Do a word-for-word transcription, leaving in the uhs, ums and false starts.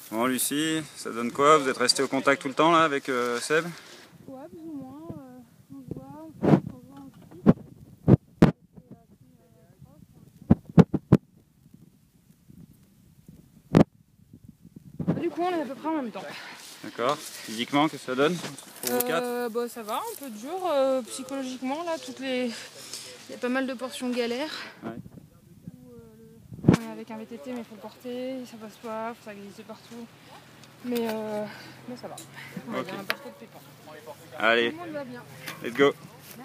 Bon Lucie, ça donne quoi? Vous êtes resté au contact tout le temps là avec euh, Seb? Ouais, plus ou moins. Euh, on se voit, on se revoit aussi. Du coup, on est à peu près en même temps. D'accord. Physiquement, qu'est-ce que ça donne pour vous quatre? Euh, bah, ça va, un peu dur. Euh, psychologiquement, là, toutes les... il y a pas mal de portions galères. Ouais. On est avec un V T T, mais il faut le porter, ça passe pas, faut ça glisse partout. Mais, euh, mais ça va. On a Ok. bien un parcours de pépin. Allez, Tout le monde va bien. let's go.